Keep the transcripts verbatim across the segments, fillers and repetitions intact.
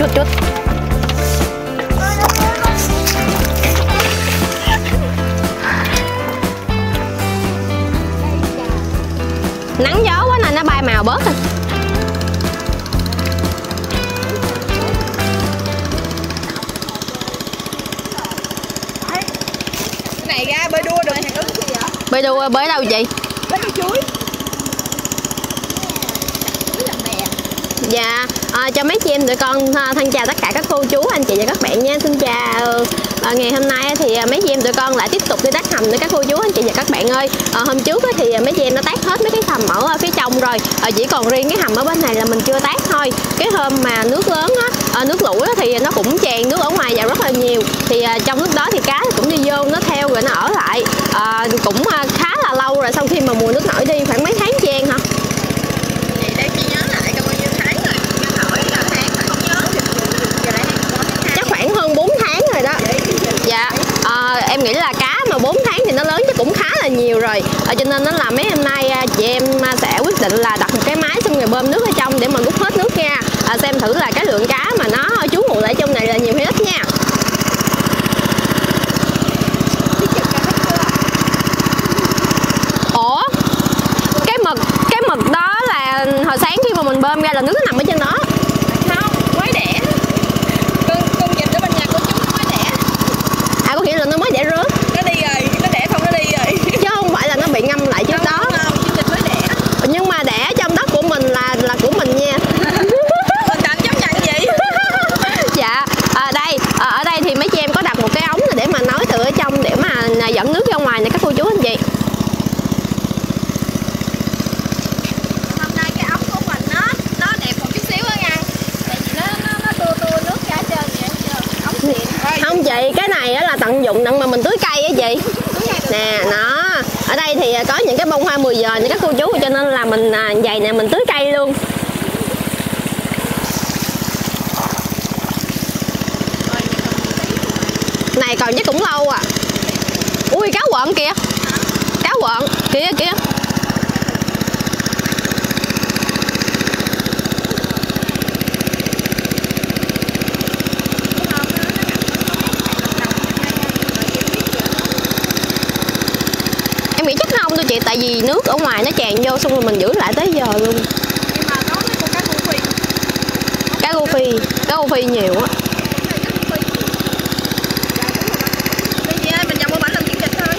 chút chút. Nắng gió quá nên nó bay màu bớt rồi. Cái này ra bơi đua được hạt ứng gì vậy? Bơi đua bơi đâu chị? Bơi đua chuối. Dạ, à, cho mấy chị em tụi con thân chào tất cả các cô chú, anh chị và các bạn nha. Xin chào. À, ngày hôm nay thì mấy chị em tụi con lại tiếp tục đi tác hầm với các cô chú, anh chị và các bạn ơi. À, hôm trước thì mấy chị em đã tác hết mấy cái hầm ở phía trong rồi, à, chỉ còn riêng cái hầm ở bên này là mình chưa tác thôi. Cái hôm mà nước lớn á, à, nước lũ á, thì nó cũng tràn nước ở ngoài vào rất là nhiều. Thì à, trong lúc đó thì cá cũng đi vô, nó theo rồi nó ở lại, à, cũng à, khá là lâu rồi. Sau khi mà mùa nước nổi đi khoảng mấy tháng trang hả? Hơn bốn tháng rồi đó. Dạ, à, em nghĩ là cá mà bốn tháng thì nó lớn chứ cũng khá là nhiều rồi, à, cho nên nó là mấy hôm nay chị em sẽ quyết định là đặt một cái máy xong rồi bơm nước ở trong để mà rút hết nước ra, à, xem thử là cái lượng cá mà nó trú ngụ lại trong này là nhiều hay ít nha. Ủa, cái mực cái mực đó là hồi sáng khi mà mình bơm ra là nước nó nằm ở trên đó. Có nghĩa là nó mới đẻ rớt. Nó đi rồi, nó đẻ không nó đi rồi. Chứ không phải là nó bị ngâm lại trước đó. Không, không, mới đẻ. Nhưng mà đẻ trong đất của mình là là của mình nha. Mình tạm chấp nhận vậy. Dạ, à, đây à, ở đây thì mấy chị em có đặt một cái ống để mà nối từ ở trong để mà dẫn nước ra ngoài này các cô chú anh chị. Hôm nay cái ống của mình nó nó đẹp một chút xíu á nha. Tại vì nó nó nó tua tua nước ra trơn vậy chưa? Ống xịn. Không chị, cái này là tận dụng đặng mà mình tưới cây á chị. Nè, nó ở đây thì có những cái bông hoa mười giờ như các cô chú, cho nên là mình à, vậy nè, mình tưới cây luôn. Này còn chắc cũng lâu à. Ui, cá quợn kìa. Cá quợn kìa kìa. Em nghĩ chắc nó không đâu chị, tại vì nước ở ngoài nó tràn vô xong rồi mình giữ lại tới giờ luôn. Nhưng mà có mấy con cá gu phi. Cá gu phi, cá gu phi nhiều á. Đi chị ơi, mình nhầm qua bển làm kiểm dịch thôi.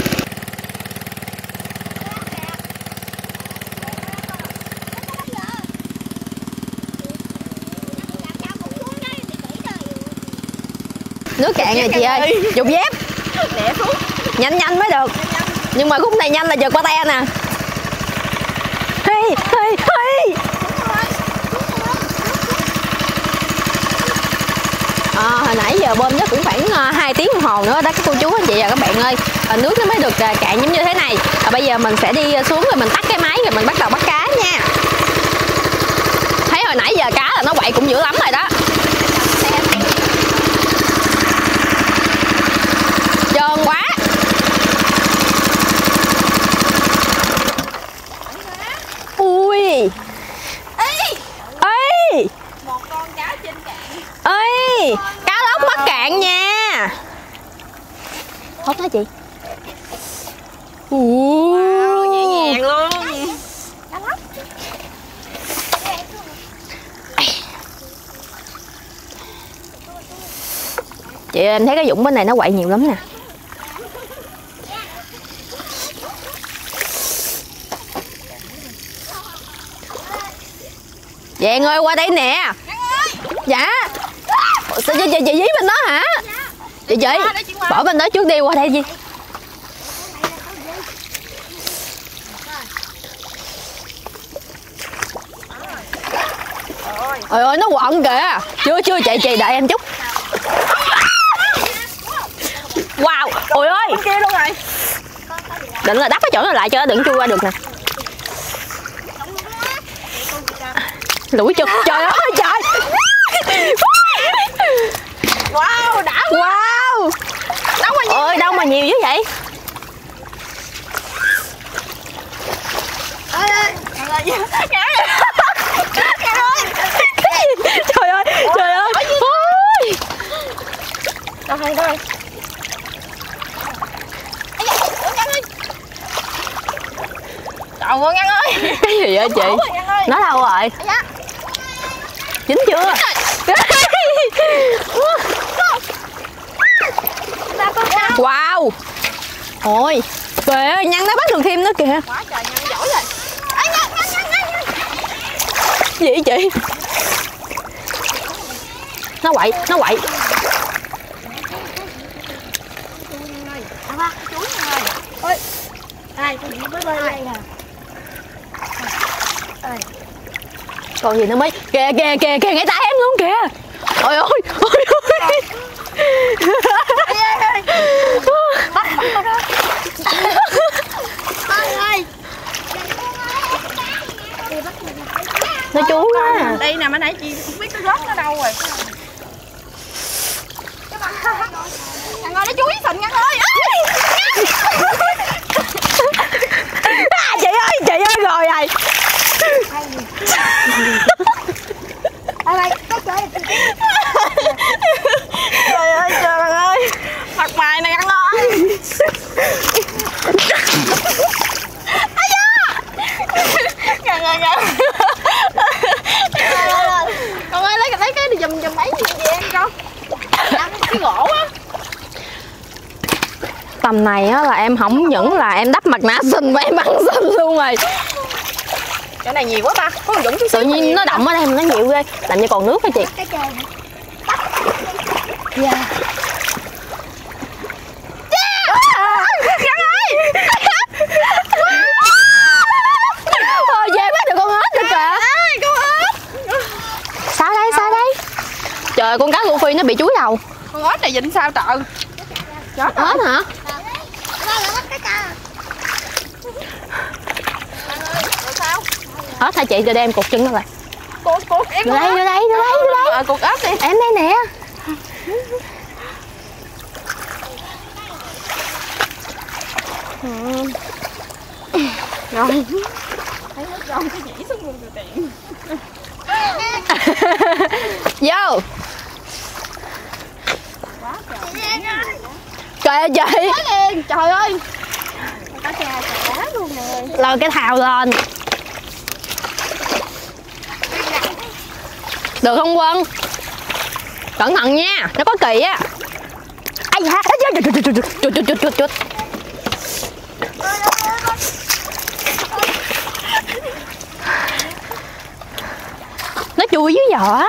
Nước cạn rồi chị ơi, dùng dép. Đẻ phút. Nhanh nhanh mới được. Nhưng mà khúc này nhanh là trượt qua te nè. Hi, hi, hi. À, hồi nãy giờ bơm chắc cũng khoảng uh, hai tiếng đồng hồ nữa đó các cô chú anh chị và các bạn ơi, à, nước nó mới được uh, cạn giống như thế này. À, bây giờ mình sẽ đi xuống rồi mình tắt cái máy rồi mình bắt đầu bắt cá nha. Thấy hồi nãy giờ cá là nó quậy cũng dữ lắm rồi đó. Trơn quá. Ui. Ê. Ê. Một con cá trên cạn. Ê, cá lóc mắc cạn nha. Hốt hả chị? Wow, nhẹ nhàng luôn. Cá lóc. Chị em thấy cái vũng bên này nó quậy nhiều lắm nè. Vàng ơi, qua đây nè. Dạ. Sao chị, chị, chị dí bên đó hả? Chị chị bỏ bên đó trước đi, qua đây đi. Trời ơi, nó quặn kìa. Chưa chưa chị chị đợi em chút. Wow, ôi ơi. Kia luôn rồi. Định là đắp cái chỗ này lại cho nó đừng chui qua được nè. Lũi chụp, trời ơi trời. Wow, đã quá. Wow. Đâu mà nhiều. Ôi, đâu mà nhiều dữ vậy? Ê ê, ngã rồi. Trời ơi, trời ơi. Đâu hay đây. Trời ơi Ngân ơi. Cái gì vậy chị? Nó đâu rồi? Dạ. Dính chưa? Wow. Ôi về Nhân nó bắt được thêm nữa kìa. Quá trời Nhân giỏi rồi. Ê, Nhân, Nhân, Nhân, Nhân. Gì vậy chị? Nó quậy, nó quậy. À, chú ơi. Ôi. Đây, con mới bơi đây nè. Đây. Còn gì nữa mới kìa kìa kìa kìa ngay tay em luôn kìa. Ôi ôi ôi ôi. Bắt bắt bắt đó. Ơi. Nó chú á. Đây nè, mà nãy chị không biết nó rớt nó đâu rồi. Ngân ơi, nó chú ý sình Ngân ơi. À, chị ơi, chị ơi rồi rồi. Trời ơi trời ơi. Mặt mày nè Ngân ơi. Ây da. Ngân ơi Ngân. Con ơi lấy lấy cái đi giùm giùm ấy gì vậy em con. Cái gỗ á. Tầm này á là em không những là em đắp mặt nạ xinh mà em bắn xinh luôn rồi. Cái này nhiều quá ta. Có Dũng chút Tự xíu nhiên nó động ở đây mà nó nhiều ghê. Làm như còn nước hả chị? cái trời. Dạ. Ôi về bắt được con ếch rồi kìa. Con ếch. Sao đây sao đây? Trời con cá rô phi nó bị chúi đầu. Con ếch này dịnh sao trời? Ếch hả? Ếch hả chị? Rồi đem cột chân nó lại. Cột cột em. Vô đây vô đây vô đây vô đây. Cột ếch đi. Em đây nè. Ừ. Rồi. Thấy nó trong cái nhảy xuống luôn từ tiện. Vô. Trời ơi chị. Liền. Trời ơi. Cá cha cá luôn rồi. Lôi cái thào lên. Được không Quân? Cẩn thận nha, nó có kỳ á. Ai da, chuột chuột chuột chuột chuột chuột chuột. Nó chui dưới giỏ á.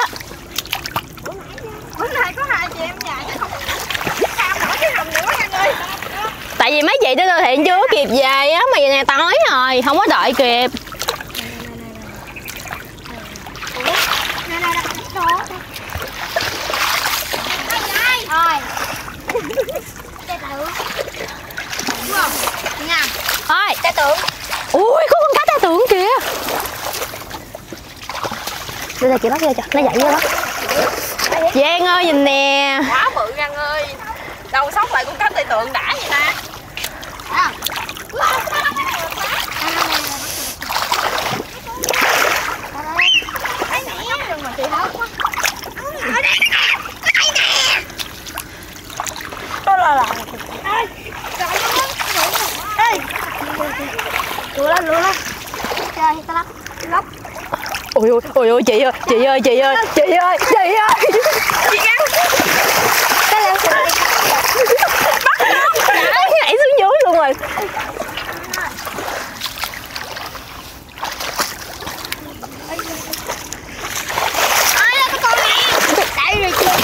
Bữa nay có hai chị em nhà chứ không sao nổi cái hầm nữa Ngân ơi. Tại vì mấy chị tới siêu thị chưa kịp về á, mà giờ này tối rồi, không có đợi kịp. Nè nè nè, đó. Rồi. Cái tượng. Đúng không? Nha. Ôi, Cái tượng. ui có con cá tai tượng kìa. Đưa đây chị bắt vô cho, nó dậy vô đó. Giang ơi nhìn nè. Quá bự Ngân ơi. Đâu sóc lại con cá tai tượng đã vậy ta. À. Thấy nè, nhưng mà chị không quá. Ở đây nè. Đây nè. Đó là là. Ê. Trời ơi. Ê. Lùa lên, lùa lên. Trời, ta lắp. Lắp. Ôi ôi ôi ôi chị ơi, chị ơi, chị ơi, chị ơi, chị ơi. Chị Ngân. Cái leo xuống đi. Nó nhảy xuống dưới luôn rồi. Ai là cái con này? Chạy rồi chị.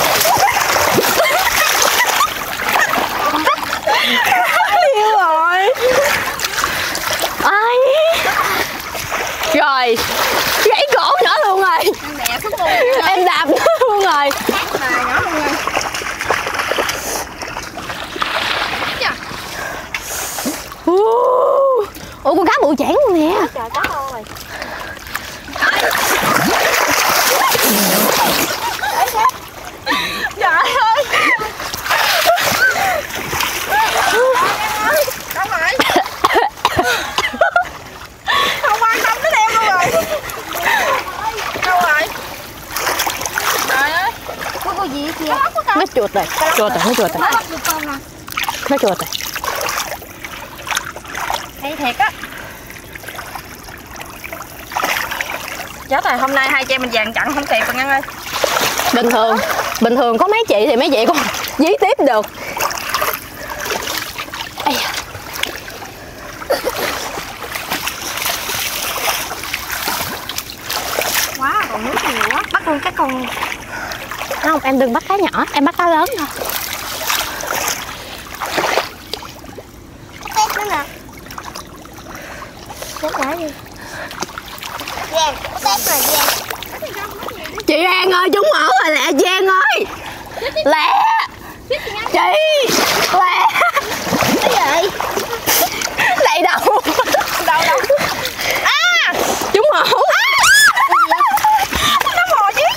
Yêu rồi. Ai? Rồi. Gãy cổ nữa luôn rồi. Em đè xuống luôn. Em đạp nó luôn rồi. Mà nhỏ luôn rồi. Ủa con cá bự chản luôn nè. Trời có thôi rồi. Trời ơi. Đâu rồi? Không quan tâm tới em luôn rồi. Đâu rồi? Trời ơi. Có con gì kìa? Nó chuột. chuột rồi, chuột rồi, nó chuột rồi, nó chuột rồi. Hay thiệt á. Chết rồi, hôm nay hai chị em mình dàn chặn không kịp rồi Ngân ơi. Bình thường, bình thường có mấy chị thì mấy chị còn dí tiếp được. Ây da. Quá, còn nước nhiều quá. Bắt luôn cái con. Không, em đừng bắt cá nhỏ, em bắt cá lớn thôi. Tét nữa nè. Tét cái gì? Giang, tét rồi Giang. Chị An ơi, chúng mở rồi lẹ Giang ơi. Lẹ. Chị, lẹ. Cái gì? Đây đâu? Đâu đâu? À! Chúng mở. Nó mò chứ.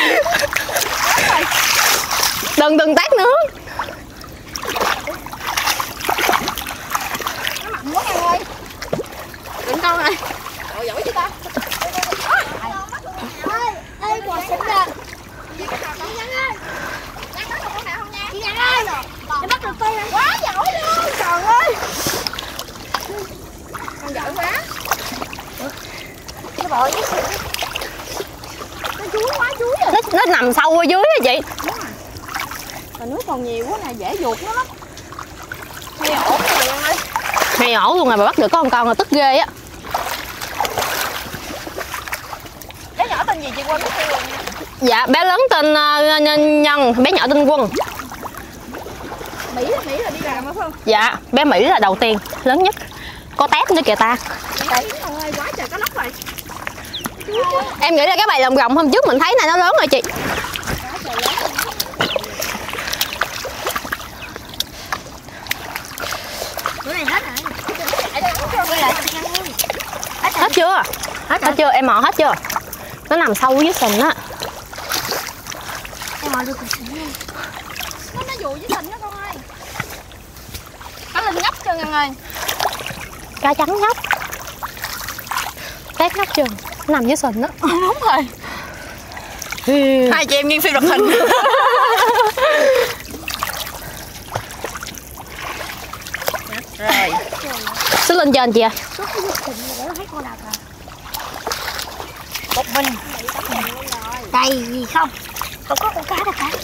Đừng đừng tát nữa. Nó mặn quá Ngân ơi. Đừng con ơi. Trời giỏi chứ ta. Ê, bò xinh ra. Chị Ngân ơi. Đang bắt được con nào không nha? Chị Ngân ơi. Em bắt được con quá giỏi luôn. Trời ơi. Con giỏi quá. Cái bò với xinh. Nó chuối quá chuối rồi. Nó, nó nằm sâu ở dưới á chị. Đúng rồi. Mà nước còn nhiều quá nè, dễ ruột nó lắm. Hay ổn rồi Ngân ơi. Hay ổ luôn rồi mà bắt được có con con là tức ghê á. Bé nhỏ tên gì chị quên mất tiêu rồi nha. Dạ, bé lớn tên uh, Nhân, Nhân, bé nhỏ tên Quân. Mỹ là Mỹ là đi làm phải không? Dạ, bé Mỹ là đầu tiên, lớn nhất. Có tép nữa kìa ta. Đấy, ơi, quá trời có lóc rồi. Em nghĩ là cái bài lồng gồng hôm trước mình thấy này nó lớn rồi chị. Bữa này hết rồi. Hết chưa? Hết, hết chưa? Em mò hết chưa? Nó nằm sâu dưới sình á. Em mò được rồi. Nó nó dụ với sình đó con ơi. Cá linh nhấp chưa Ngân ơi? Cá trắng nhóc. Tép nhóc chưa? Nó nằm dưới sình á. Đúng rồi. Hai chị em nghiêng phim hoạt hình. Rồi. Xích lên trên chị ơi. Một mình. Đây gì không? Không có con cá đâu cả.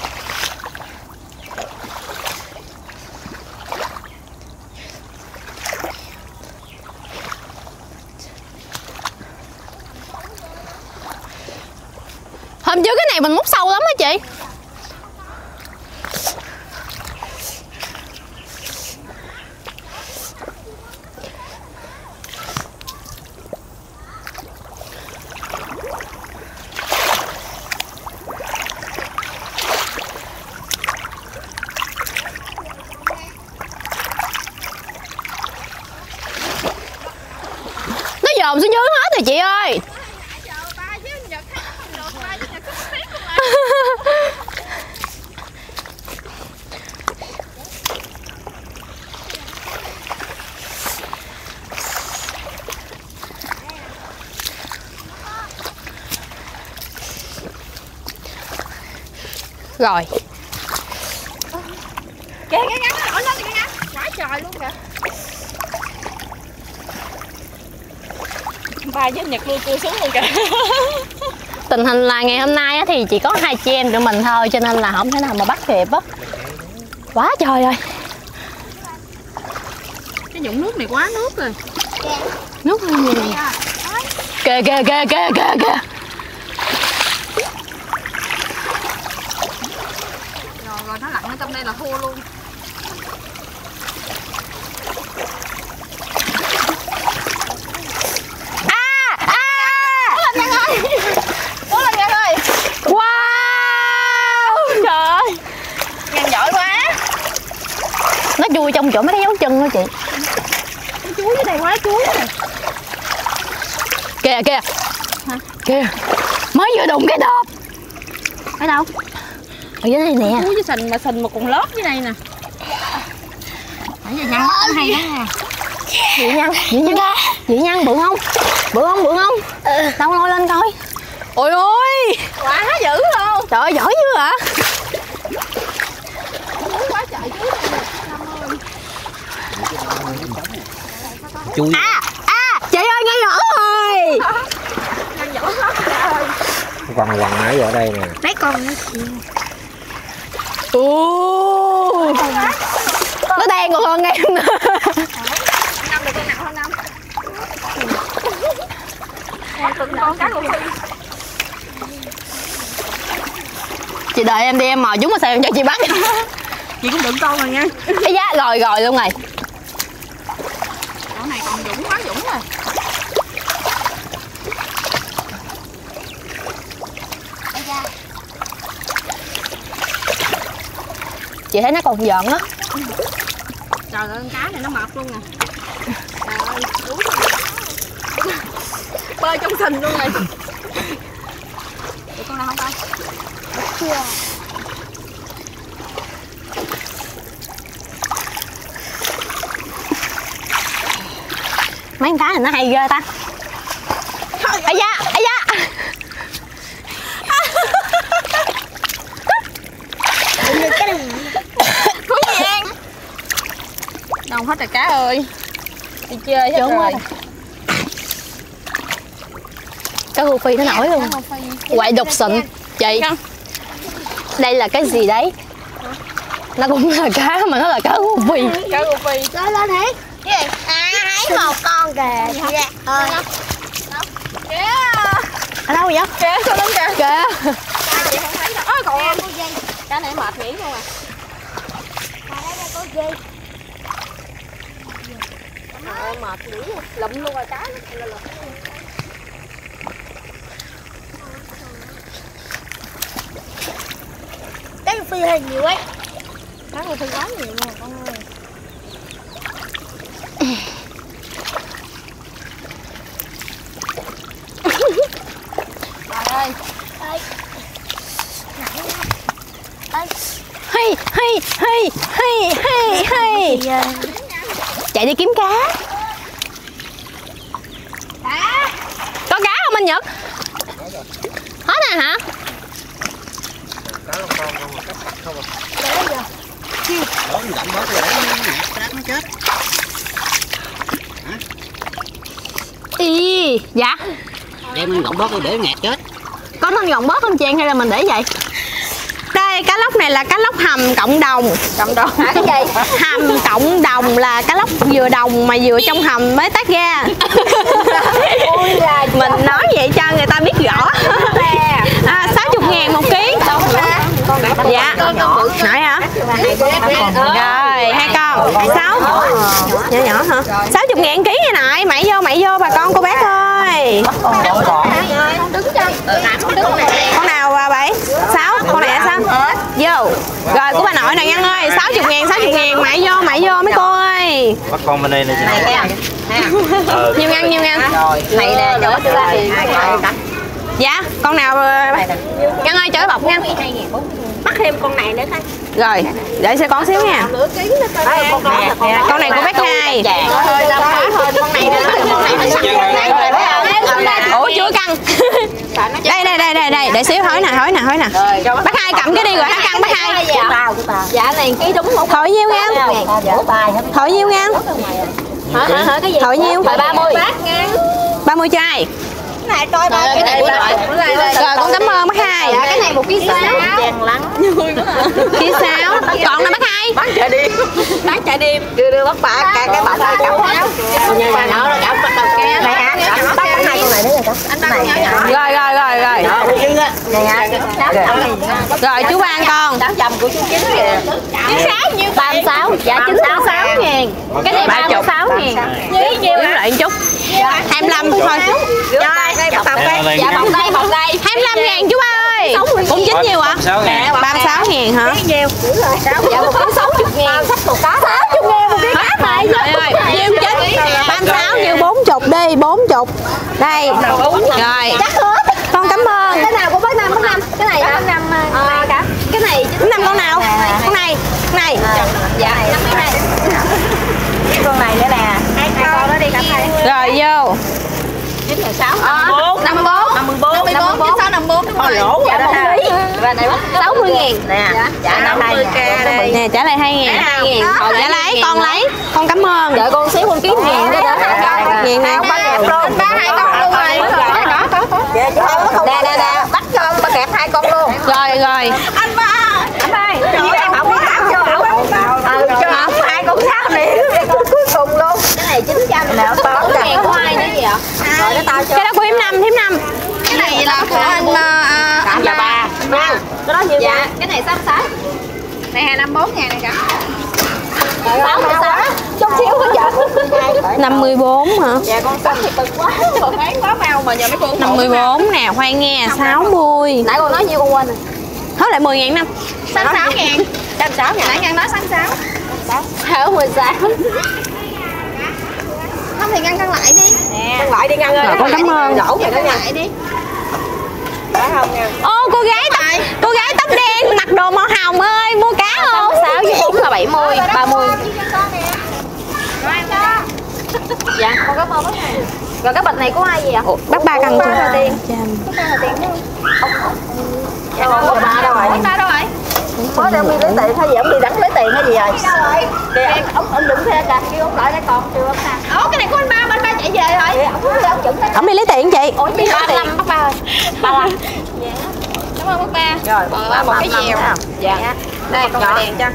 Hôm trước cái này mình múc sâu lắm á chị. Nó dòm xuống dưới hết rồi chị ơi. Rồi. Kìa cái ngắn nó nổi lên kìa ngắn. Quá trời luôn kìa. Ba với Nhật luôn cua xuống luôn kìa. Tình hình là ngày hôm nay thì chỉ có hai chị em tụi mình thôi cho nên là không thể nào mà bắt kịp á. Quá trời rồi. Cái dũng nước này quá nước rồi. Nước hơi nhiều. Kìa kìa kìa kìa kìa kìa. Rồi rồi nó lặn ở trong đây là thua luôn. À à. Cố lên Ngân ơi. Cố lên Ngân ơi. Wow. Trời ơi. Ngân giỏi quá. Nó chui trong chỗ mấy cái dấu chân đó chị. Cái chuối dưới đây quá chuối rồi. Kìa kìa. Hả? Kìa. Mới vừa đụng cái đợp. Ở đâu? Ở dưới đây nè. Chuối với sình mà sình mà còn lót dưới đây nè. Nãy giờ Nhân bắt hay đó nè. Chị Nhân, chị Nhân. Chị Nhân bự không? Bự không bự không? Ừ. Đâu lôi lên coi. Ôi ôi. Quá dữ luôn. Trời ơi giỏi dữ hả? chui. À, à, chị ơi ngay vỏ rồi. Quằn quằn nãy giờ ở đây nè. Mấy con nữa chị. Ồ, nó đen còn hơn em nữa. Năm được con nào hơn năm. Từng con cá luôn. Chị đợi em đi, em mò chúng mà sao em cho chị bắt. Chị cũng đựng con rồi nha. Cái giá rồi rồi luôn rồi. Con này còn dũng quá dũng rồi. Chị thấy nó còn giận á. Trời ơi, con cá này nó mập luôn nè. Trời ơi, đúng rồi. Bơi trong sình luôn này. Được con nào không con? Chưa. Mấy con cá này nó hay ghê ta. Ây da, ây da. Thú gì em? Đông hết rồi cá ơi. Đi chơi hết Trốn rồi. Cá rô phi nó nổi luôn. Quậy đục xịn. Chị, đây là cái gì đấy? Nó cũng là cá mà nó là cá rô phi. Cá rô phi. Lên lên thiệt. Cái gì? À, thấy một con kìa. Dạ. Ờ. Kìa. Ở đâu vậy? Kìa, sao lên kìa. Kìa. Chị không thấy đâu. Ôi còn em. Cá này mệt nghỉ luôn à. Trời ơi, mệt nghỉ luôn. Lụm luôn rồi cá nó lụm luôn. Cá rô phi hơi nhiều ấy. Cá rô phi quá nhiều luôn con ơi. Trời ơi. Ơi. Hay, hay, hay, hay, hay, hay. Chạy đi kiếm cá. Cá. Có cá không anh Nhật? Hết nè hả? Cá lông con không mà cắt sạch không à. Để giờ. Đó mình dặm bớt rồi để cá nó chết. Ý, dạ. Đem lên gọng bớt đi để ngạt chết. Có nên gọng bớt không Trang hay là mình để vậy? Đây, cá lóc này là cá lóc hầm cộng đồng. Cộng đồng hả? Cái gì? Hầm cộng đồng là cá lóc vừa đồng mà vừa trong hầm mới tát ra. Mình nói vậy cho người ta biết rõ. À, sáu mươi ngàn một ký. Dạ. Nãy hả? Rồi, hai con. Sáu. Nhỏ nhỏ hả? sáu mươi ngàn ký nha nại. Mày vô, mày vô bà con cô bác ơi. Con nào bảy? sáu. Con này là sao? Vô. Rồi của bà nội nè Ngân ơi. sáu mươi ngàn, sáu mươi ngàn. Mày vô, mày vô mấy cô ơi. Bắt con bên đây nè chị. Nhiều Ngân, nhiều Ngân. Này nè, chỗ đưa ra thì Dạ, con nào Ngân ơi chở bọc nha. bắt thêm con này nữa thôi. Rồi, để sẽ con xíu nha. Con này của bác hai. Con này nữa, con này mình sẵn. Ủa chưa căng. Đây đây đây đây đây, để xíu hỏi nè, hỏi nè, hỏi nè. Bác hai cầm cái đi rồi hả căng bác hai. Dạ này ký đúng không? Thổi nhiêu Ngân? Thổi nhiêu Ngân? Hả hả hả cái gì? Thổi nhiêu? Thổi ba mươi. ba mươi cho ai? Cái này coi ba Cái này của nội. Rồi con cảm ơn bác hai. Dạ cái này một ký sáu. Vàng lắng. Vui quá. Ký sáu. Còn là bác hai. Bán chợ đêm. Bán chợ đêm. Đưa đưa bắt bả cái cái bọc này cậu. Như mà nhỏ rồi cậu bắt đầu kia. Này hả? Bắt bắt hai con này nữa rồi cậu. Anh bắt nhỏ nhỏ. Rồi rồi rồi rồi. Này hả? Rồi chú ba con. tám trăm của chú Chính kìa. Chín sáu nhiêu? ba mươi sáu. Dạ chín sáu sáu ngàn. Cái này ba mươi sáu ngàn. Nhiêu nhiêu Kiếm lại một chút. hai mươi lăm thôi. Rồi đây bọc đây. Dạ bọc đây bọc đây. hai mươi lăm ngàn chú ba ơi. Cũng chín nhiêu ạ? ba mươi sáu ngàn hả? Nhiêu? Dạ một ký sáu mươi ngàn. Sách một cá sáu mươi ngàn một ký cá này. Trời ơi, nhiêu chín? ba mươi sáu nhiêu bốn mươi đi, bốn mươi. Đây. Rồi. chắc hết. Con cảm ơn. Cái nào của bác Năm, bác Năm. Cái này hả? Năm cả. Cái này năm con nào? Con này, con này. Dạ năm mươi này. Con này nữa nè. Hai con đó đi cả hai. Rồi vô. chín mươi sáu. năm mươi bốn. năm mươi bốn. năm mươi bốn. năm mươi bốn. chín sáu năm mươi bốn đúng rồi. Lỗ rồi đó. Và này bắt sáu mươi ngàn. Nè. Dạ năm mươi k đây. Nè trả lại hai ngàn. hai ngàn. Trả lấy, con lấy. Con cảm ơn. Đợi con xíu con kiếm ngàn đó đó. ngàn nè. Ba kẹp luôn. Ba hai con luôn rồi. Có có có. Nè nè nè, bắt cho ba kẹp hai con luôn. Rồi rồi. Anh ba. Anh ơi, Chị em không biết áo cho áo. ừ, cho ổng hai con sao nè, con cuối cùng luôn. Cái này chín trăm nè, tao ngàn của ai nữa gì ạ? Rồi cái tao cho. Cái đó của hiếm năm, hiếm năm. Cái này là của anh anh là ba. Cái đó nhiều. Dạ, cái này sáu sáu. này hai năm bốn ngàn này cả. Sáu mươi sáu. Chút xíu có chợ. năm mươi bốn hả? Dạ con xanh thì cực quá, còn bán quá mau mà giờ mấy cô. năm mươi bốn nè, khoan nghe, sáu mươi. Nãy con nói nhiêu con quên rồi. Hết lại mười ngàn năm. sáu mươi sáu ngàn. sáu mươi sáu ngàn. Nãy ngàn nói sáu mươi sáu. sáu mươi sáu. Không thì ngăn cân lại đi. Nè. Cân lại đi ngăn ơi. Rồi con cảm ơn. Lỗ rồi đó nha. Lại đi. Phải không nha. Ô cô gái tại cô gái tóc đen mặc đồ màu hồng ơi, mua cá không? sáu mươi sáu với bốn là bảy mươi, ba mươi. Rồi em đó. Dạ, con cảm ơn bác này. Rồi cái bịch này của ai vậy ạ? Bác ba cần cho. Bác ba tiền. Bác ba là tiền đúng không? Dạ con bác ba đâu rồi? Bác ba đâu rồi? Mới để ông đi lấy tiền hay gì, ông đi đánh lấy tiền hay gì rồi? Kìa, ông, ông, ông đừng xe kìa, kêu ông lại đây còn chưa ông nào. Ủa cái này của anh ba, anh ba chạy về rồi. Kìa, ông đi ông dựng đấy. Ông đi lấy tiền chị. Ủa đi lấy tiền. Bác ba ơi. ba mươi lăm. Dạ. Cảm ơn bác ba. Rồi, còn ba một cái dèo. Dạ. Đây con đèn cho.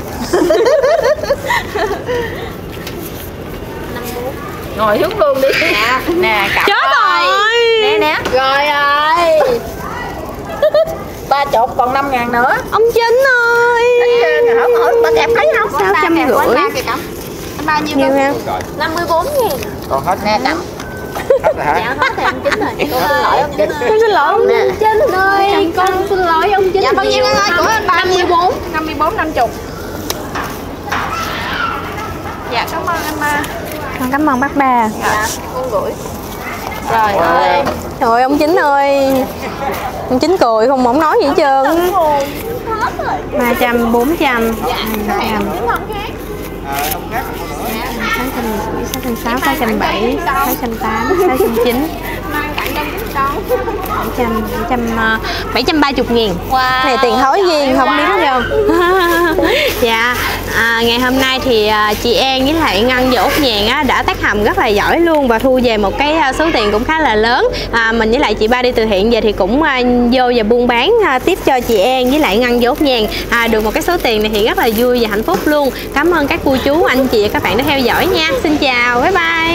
Ngồi xuống luôn đi. Dạ. Nè, cặp. Chết rồi. Nè nè. Rồi rồi. Ba chục còn năm ngàn nữa. Ông Chính ơi. Hỏi hỏi ba kẹp thấy không? Sáu trăm rưỡi. Anh ba nhiêu nhiêu em? Năm mươi bốn ngàn. Còn hết Nè cặp. Hết rồi hả? Dạ hết thì ông Chính rồi. Con xin lỗi ông Chính. Con xin lỗi ông Chính ơi. Con xin lỗi ông Chính. Dạ bao nhiêu anh ơi? Của anh ba năm mươi bốn. năm mươi bốn năm mươi. Dạ cảm ơn anh ba. Con cảm ơn bác ba. Dạ con gửi. Rồi ơi. Trời ông Chính ơi. Ông Chính cười không, không nói gì hết trơn. ba trăm, bốn trăm, hai trăm, sáu trăm rưỡi, sáu trăm sáu, sáu trăm bảy, sáu trăm tám, sáu trăm chín, bảy trăm, bảy trăm, bảy trăm ba mươi ngàn. Wow. Này tiền thối riêng không biết đâu. Dạ, à, ngày hôm nay thì à, chị An với lại Ngân và Út Nhàn á, đã tác hầm rất là giỏi luôn và thu về một cái à, số tiền cũng khá là lớn. À, mình với lại chị Ba đi từ thiện về thì cũng à, vô và buôn bán à, tiếp cho chị An với lại Ngân và Út Nhàn à, được một cái số tiền này thì rất là vui và hạnh phúc luôn. Cảm ơn các cô chú, anh chị và các bạn đã theo dõi nha. Xin chào, bye bye.